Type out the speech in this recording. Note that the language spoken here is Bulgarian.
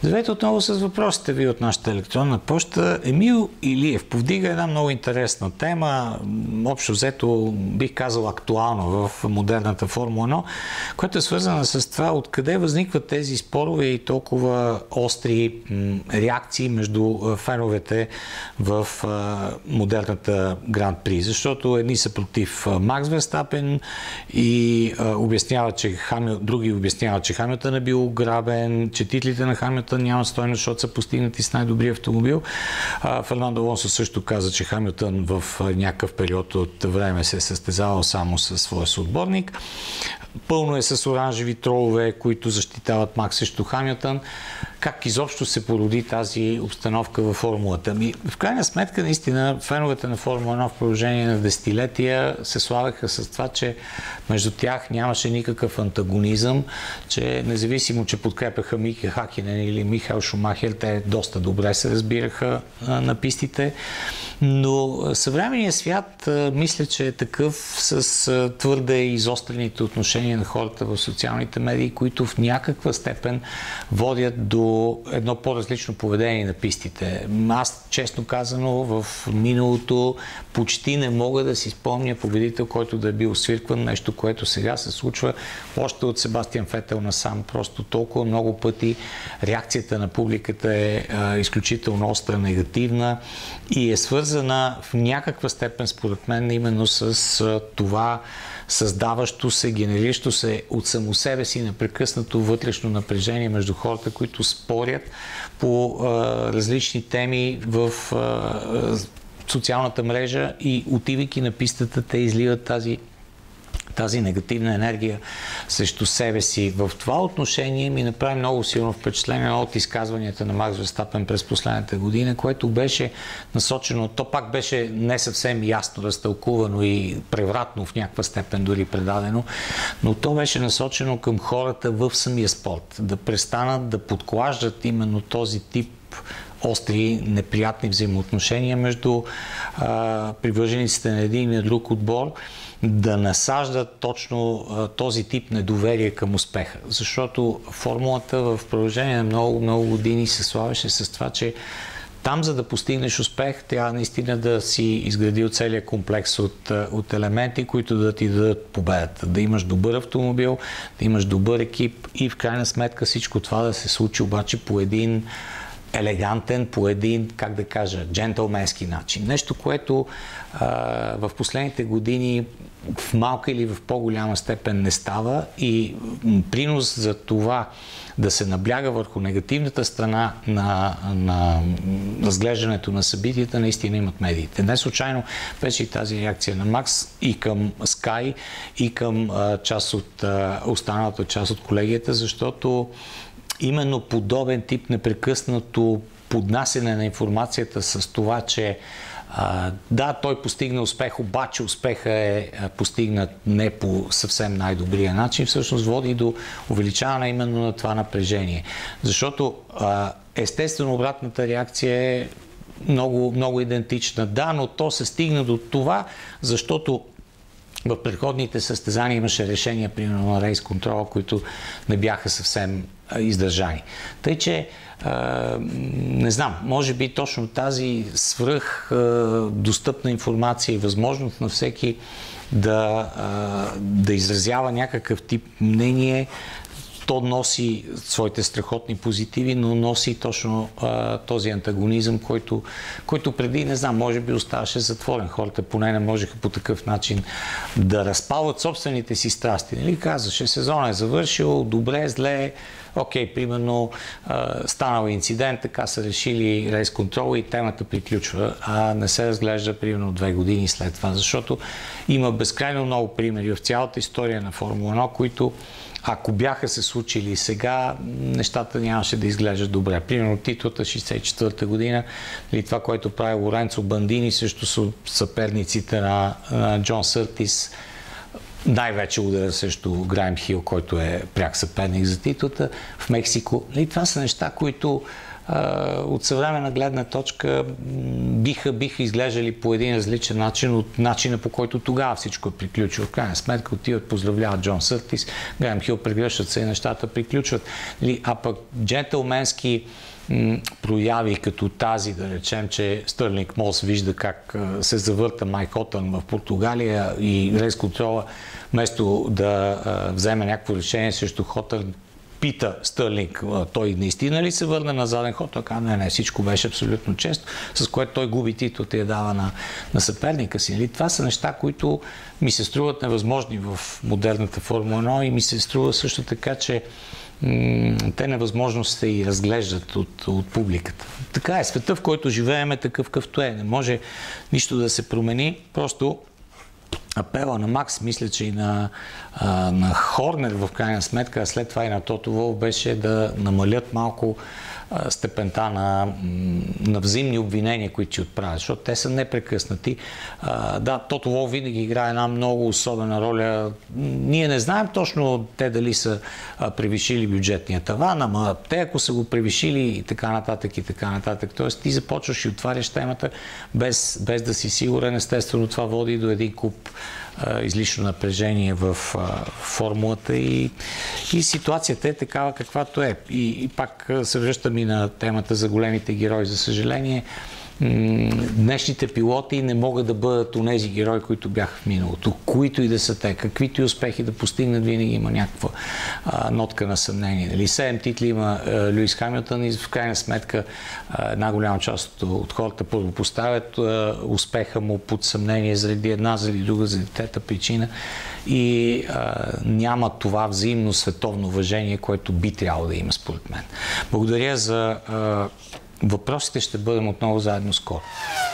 Здравейте отново с въпросите ви от нашата електронна поща. Емил Илиев повдига една много интересна тема, общо взето бих казал актуална в модерната Формула 1, която е свързана с това откъде възникват тези спорове и толкова остри реакции между феновете в модерната Гран При. Защото едни са против Макс Верстапен и други обясняват, че Хамилтън е бил ограбен, че титлите на Хамилтън нямат стойност, защото са постигнати с най-добрия автомобил. Фернандо Алонсо също каза, че Хамилтън в някакъв период от време се е състезавал само със своя съотборник. Пълно е с оранжеви тролове, които защитават Макс срещу Хамилтън. Как изобщо се породи тази обстановка във формулата? В крайна сметка, наистина, феновете на Формула 1 в продължение на десетилетия се славяха с това, че между тях нямаше никакъв антагонизъм, че независимо, че подкрепяха Мики Хакинен или Михаел Шумахер, те доста добре се разбираха на пистите. Но съвременният свят, мисля, че е такъв с твърде изострените отношения на хората в социалните медии, които в някаква степен водят до едно по-различно поведение на пистите. Аз, честно казано, в миналото почти не мога да си спомня победител, който да е бил свиркван, нещо, което сега се случва още от Себастиан Фетел насам. Просто толкова много пъти реакцията на публиката е изключително остра, негативна и е свързана в някаква степен, според мен, именно с това създаващо се, генериращо се от само себе си непрекъснато вътрешно напрежение между хората, които спорят по различни теми в социалната мрежа и отивайки на пистата, те изливат тази негативна енергия срещу себе си. В това отношение ми направи много силно впечатление от изказванията на Макс Верстапен през последната година, което беше насочено, то пак беше не съвсем ясно разтълкувано и превратно в някаква степен дори предадено, но то беше насочено към хората в самия спорт. Да престанат да подклаждат именно този тип остри, неприятни взаимоотношения между привържениците на един и друг отбор, да насаждат точно този тип недоверие към успеха. Защото формулата в продължение на много години се славеше с това, че там, за да постигнеш успех, трябва наистина да си изградил целият комплекс от елементи, които да ти дадат победата. Да имаш добър автомобил, да имаш добър екип и в крайна сметка всичко това да се случи обаче по един елегантен, по един, как да кажа, джентълменски начин. Нещо, което в последните години в малка или в по-голяма степен не става и принос за това да се набляга върху негативната страна на разглеждането на събитията, наистина имат медиите. Не случайно беше и тази реакция на Макс и към Sky, и към останалата част от колегията, защото именно подобен тип непрекъснато поднасене на информацията с това, че да, той постигна успех, обаче успеха е постигнат не по съвсем най-добрия начин, всъщност води до увеличаване именно на това напрежение. Защото естествено обратната реакция е много идентична. Да, но то се стигна до това, защото в предходните състезания имаше решения, примерно на рейс контрола, които не бяха съвсем издържани. Тъй, че не знам, може би точно тази достъпна информация и възможност на всеки да изразява някакъв тип мнение, то носи своите страхотни позитиви, но носи точно този антагонизъм, който преди, не знам, може би оставаше затворен. Хората поне не можеха по такъв начин да разпалват собствените си страсти. Нали? Казваше, сезонът е завършил, добре, зле, окей, примерно станал инцидент, така са решили рейс контрола и темата приключва, а не се разглежда примерно 2 години след това, защото има безкрайно много примери в цялата история на Формула 1, които ако бяха се случили сега, нещата нямаше да изглеждат добре. Примерно титлата 1964 година, или това, което прави Лоренцо Бандини срещу съперниците на Джон Съртис, най-вече удара срещу Грайм Хил, който е пряк съперник за титлата в Мексико. И това са неща, които от съвременна гледна точка биха изглеждали по един различен начин от начина, по който тогава всичко е приключило. В крайна сметка отиват, поздравляват Джон Съртис, Грем Хил, прегръщат се и нещата приключват. А пък джентълменски прояви като тази, да речем, че Стърлинг Мос вижда как се завърта Майк Отън в Португалия и Рейс Контрола, вместо да вземе някакво решение срещу Хотън, пита Стърлинг, той наистина ли се върна на заден ход? Той каза, не, всичко беше абсолютно често, с което той губи титлата и я дава на съперника си. Това са неща, които ми се струват невъзможни в модерната Формула 1 и ми се струва също така, че те невъзможно се и разглеждат от публиката. Така е, света, в който живеем, е такъв какъвто е. Не може нищо да се промени, просто апела на Макс, мисля, че и на Хорнер в крайна сметка, а след това и на Тото Волф беше да намалят малко степента на взаимни обвинения, които ти отправят, защото те са непрекъснати. Да, Тото Волф винаги играе една много особена роля. Ние не знаем точно те дали са превишили бюджетния таван, ама те ако са го превишили и така нататък и така нататък. Тоест ти започваш и отваряш темата без да си сигурен. Естествено това води до един куп излишно напрежение в формулата и ситуацията е такава каквато е. И пак се връщам и на темата за големите герои. За съжаление, днешните пилоти не могат да бъдат онези герои, които бяха в миналото. Които и да са те, каквито и успехи да постигнат, винаги има някаква нотка на съмнение. 7 титли има Луис Хамилтън и в крайна сметка една голяма част от хората първо поставят успеха му под съмнение заради една, заради друга, заради трета причина и няма това взаимно световно уважение, което би трябвало да има според мен. Благодаря за въпросите, ще бъдем отново заедно скоро.